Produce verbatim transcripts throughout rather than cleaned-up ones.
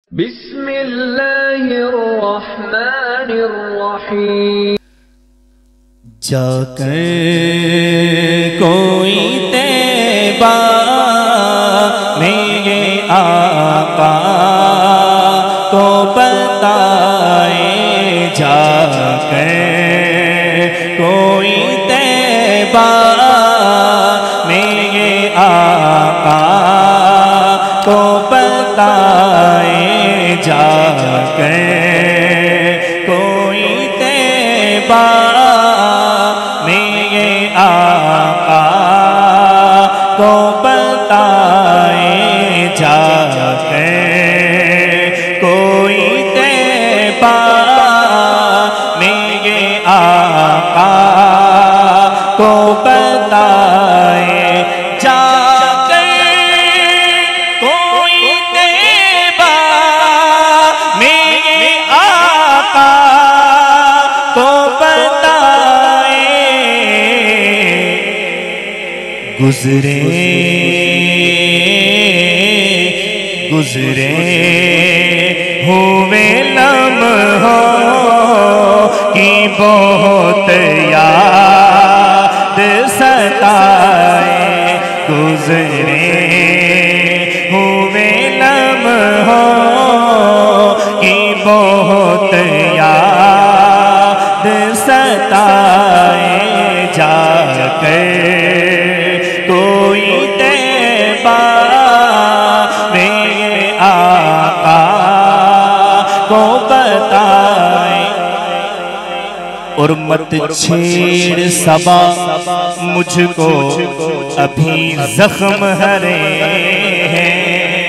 بسم اللہ الرحمن الرحیم۔ جا کر کوئی طیبہ میرے آقا کو بتائے، جا کر کوئی طیبہ میرے آقا کو بتائے، جا کر کوئی طیبہ میرے آقا کو بتائے، جا کر کوئی طیبہ میرے آقا کو بتائے، جا کر کوئی طیبہ میرے آقا کو بتائے، گزرے گزرے ہوئے لمحوں کی بہت یاد ستائے، گزرے ہوئے لمحوں کی بہت یاد ستائے، جا کر کوئی طیبہ میرے آقا کو بتائے، اور مت چھیڑ صبا مجھ کو ابھی زخم ہرے ہیں،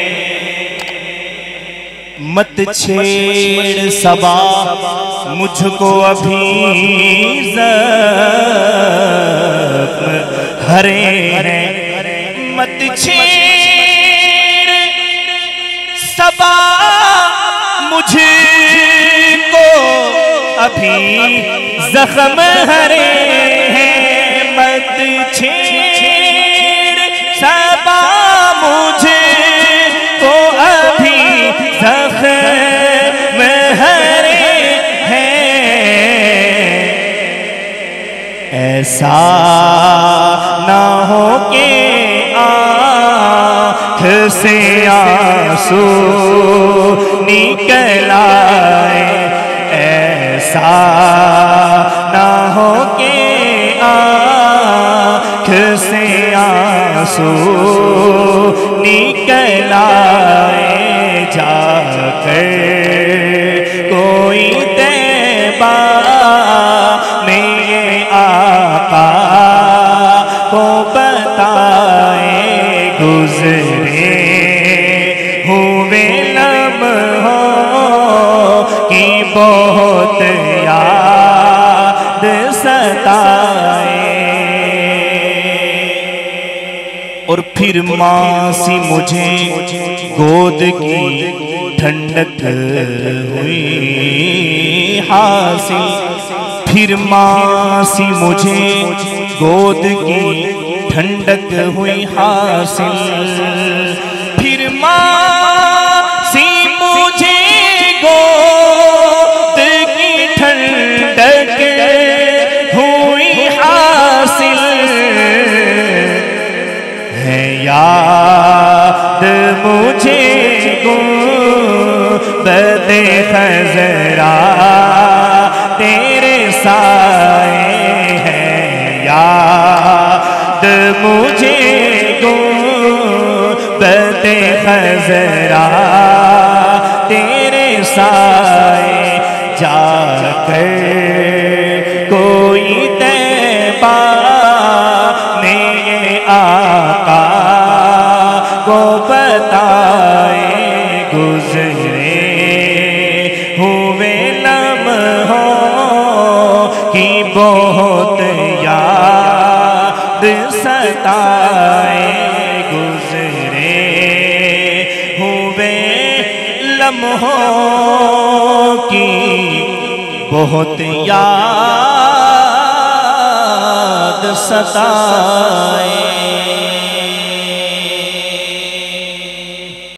مت چھیڑ صبا مجھ کو ابھی زخم ہرے ہیں، مت چھیڑ صبا مجھ کو ابھی زخم ہرے ہیں، مت چھیڑ صبا مجھ کو ابھی زخم ہرے ہیں، ایسا نہ ہو کہ آنکھ سے آنسو نکل آئے، ایسا نہ ہو کہ آنکھ سے آنسو نکل آئے، جا کر کوئی طیبہ میرے آقا کو بتائے، گزرے ہوئے لمحوں کی بہت یاد ستائے، اور پھر ماں سی مجھے گود کی ٹھنڈک ہوئی حاصل، پھر ماں سی مجھے گود کی ٹھنڈک ہوئی حاصل، پھر ماں سی مجھے گود کی ٹھنڈک ہوئی حاصل، ہے یاد مجھے گنبد خضرا تیرے سائے، ہے یاد مجھے گنبد خضرا تیرے سائے، جا کر کوئی طیبہ میرے آقا کو بتائے، گزرے ہوئے لمحوں کی بہت یاد ستائے، گزرے ہوئے لمحوں کی بہت یاد ستائے۔